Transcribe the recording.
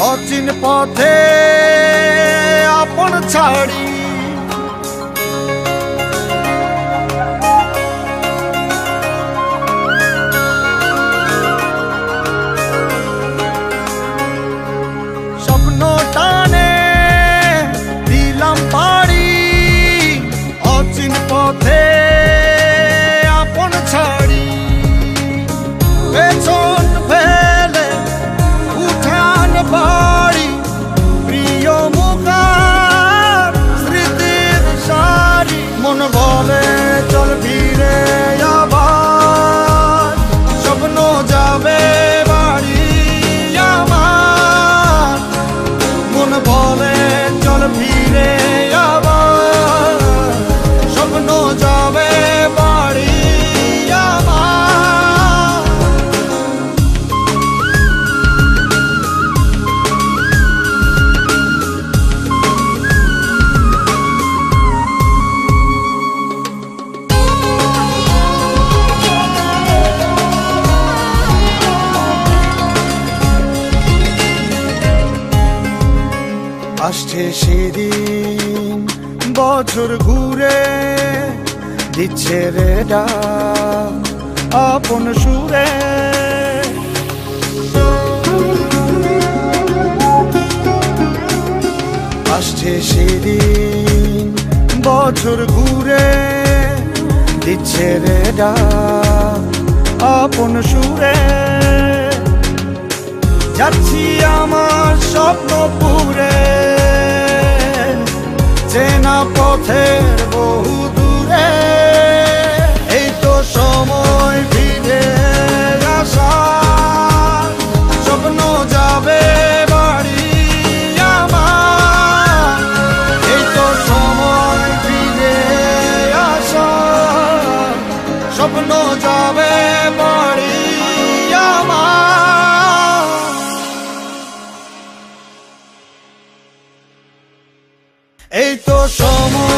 অচিন পথে আপন ছাড়ি স্বপ্ন টানে দিলাম পাড়ি অচিন পথে আপন ছাড়ি পেছন ফেলে উঠান বাড়ি প্রিয় মুখার স্মৃতির সারি মন বলে চল ফিরে আবার স্বপ্ন যাবে বাড়ি আমার মন বলে চল ফিরে আবার স্বপ্ন যাবে বাড়ি আমার আসছে সেদিন বছর ঘুরে দিচ্ছে রে ডাক আপন সুরে আসছে সেদিন বছর ঘুরে দিচ্ছে রে ডাক আপন সুরে যাচ্ছি আমার স্বপ্ন পুরে চেনা পথের বহু দূরে এই তো সময় ফিরে আসার স্বপ্ন যাবে বাড়ি আমার এই তো সময় ফিরে আসার স্বপ্ন যাবে বাড়ি আমার এই তো সময়